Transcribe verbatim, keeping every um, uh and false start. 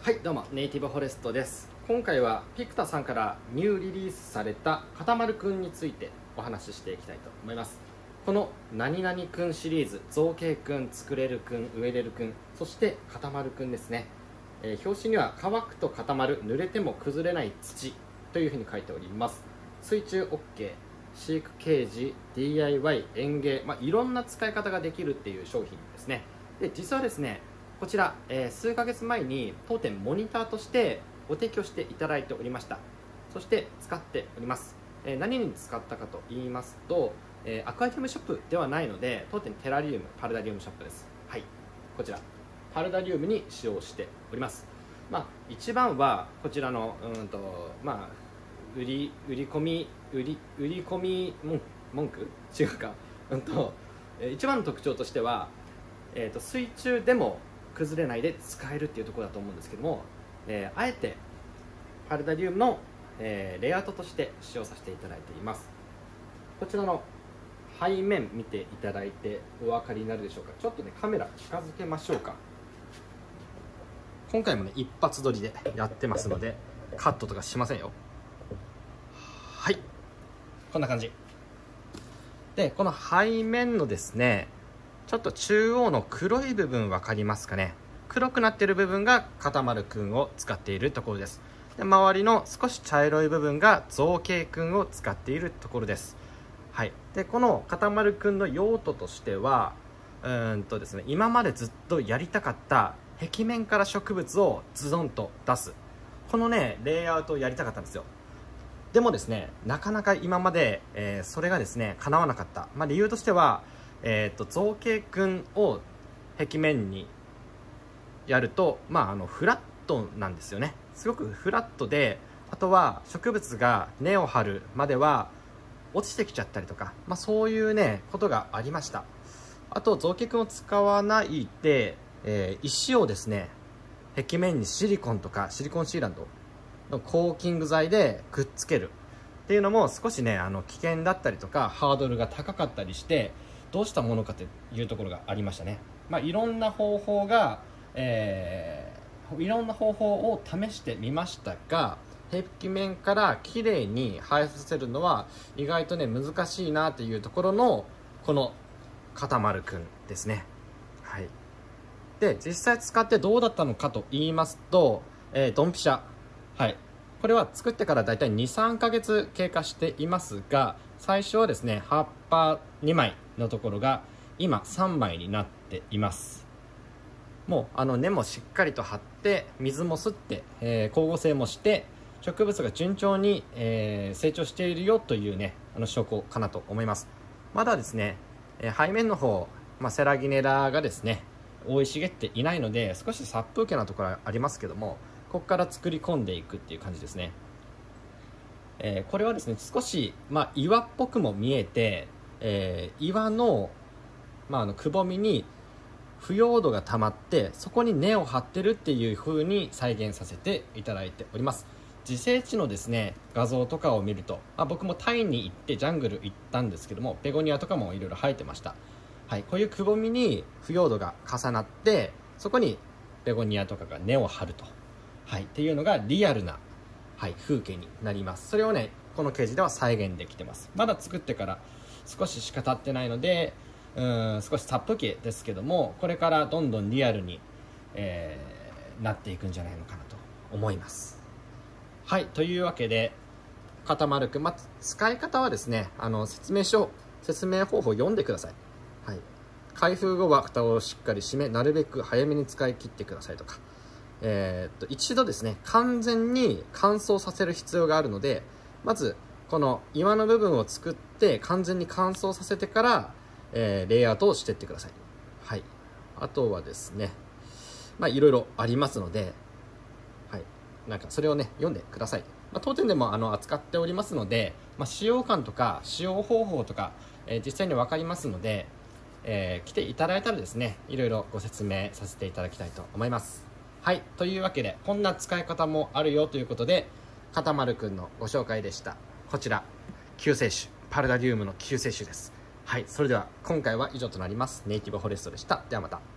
はい、どうもネイティブフォレストです。今回はピクタさんからニューリリースされたかたまるくんについてお話ししていきたいと思います。この何々くんシリーズ、造形くん、作れるくん、植えれるくん、そしてかたまるくんですね、えー、表紙には乾くと固まる、濡れても崩れない土というふうに書いております。水中 OK、飼育ケージ、ディーアイワイ、園芸、まあ、いろんな使い方ができるっていう商品ですね。で実はですね、こちら、えー、数ヶ月前に当店モニターとしてご提供していただいておりました。そして使っております。えー、何に使ったかと言いますと、えー、アクアリウムショップではないので、当店テラリウム、パルダリウムショップです。はい、こちらパルダリウムに使用しております。まあ、一番はこちらのうんと、まあ、売り売り込み売り売り込み文文句違うか、うんと、えー、一番の特徴としては、えーと、水中でも崩れないで使えるっていうところだと思うんですけども、えー、あえてパルダリウムの、えー、レイアウトとして使用させていただいています。こちらの背面見ていただいてお分かりになるでしょうか。ちょっとねカメラ近づけましょうか。今回もね一発撮りでやってますのでカットとかしませんよ。はい、こんな感じで、この背面のですね、ちょっと中央の黒い部分分かりますかね。黒くなっている部分がかたまるくんを使っているところです。で、周りの少し茶色い部分が造形くんを使っているところです。はい、でこのかたまるくんの用途としては、うーんとですね、今までずっとやりたかった壁面から植物をズドンと出す、このねレイアウトをやりたかったんですよ。でもですね、なかなか今まで、えー、それがですね叶わなかった、まあ、理由としては、えー、と造形くんを壁面にやると、まあ、あのフラットなんですよね。すごくフラットで、あとは植物が根を張るまでは落ちてきちゃったりとか、まあ、そういうねことがありました。あと造形くんを使わないで、えー、石をですね壁面にシリコンとかシリコンシーラントのコーキング剤でくっつけるっていうのも少しねあの危険だったりとかハードルが高かったりして、どうしたものかというところがありましたね。まあ、いろんな方法が、えー、いろんな方法を試してみましたが、壁面からきれいに生えさせるのは意外とね難しいなというところのこのかたまるくんですね。はい、で実際使ってどうだったのかと言いますと、えー、ドンピシャ、はい、これは作ってからだいたいにさんかげつ経過していますが、最初はですね葉っぱにまいのところが今さんまいになっています。もうあの根もしっかりと張って水も吸って、えー、光合成もして植物が順調に、えー、成長しているよというねあの証拠かなと思います。まだですね、えー、背面の方、まあ、セラギネラがですね生い茂っていないので少し殺風景なところはありますけども、ここから作り込んでいくっていう感じですね。えー、これはですね少し、まあ、岩っぽくも見えて、えー、岩の、まあ、あのくぼみに腐葉土が溜まってそこに根を張ってるっていう風に再現させていただいております。自生地のですね画像とかを見ると、まあ、僕もタイに行ってジャングル行ったんですけども、ベゴニアとかもいろいろ生えてました。はい、こういうくぼみに腐葉土が重なってそこにベゴニアとかが根を張ると、はい、っていうのがリアルな、はい、風景になります。それをねこのケージでは再現できてます。まだ作ってから少ししか経ってないのでうーん少し殺風景ですけども、これからどんどんリアルに、えー、なっていくんじゃないのかなと思います。はい、というわけでかたまるくん、まあ、使い方はですねあの説明書説明方法を読んでください。はい、開封後は蓋をしっかり閉めなるべく早めに使い切ってくださいとか、えー、っと一度ですね完全に乾燥させる必要があるので、まずこの岩の部分を作って完全に乾燥させてから、えー、レイアウトをしていってください。はい、あとはですねまあいろいろありますので、はい、なんかそれをね読んでください。まあ、当店でもあの扱っておりますので、まあ、使用感とか使用方法とか、えー、実際に分かりますので、えー、来ていただいたらですねいろいろご説明させていただきたいと思います。はい、というわけでこんな使い方もあるよということでかたまるくんのご紹介でした。こちら救世主、パルダリウムの救世主です。はい、それでは今回は以上となります。ネイティブフォレストでした。ではまた。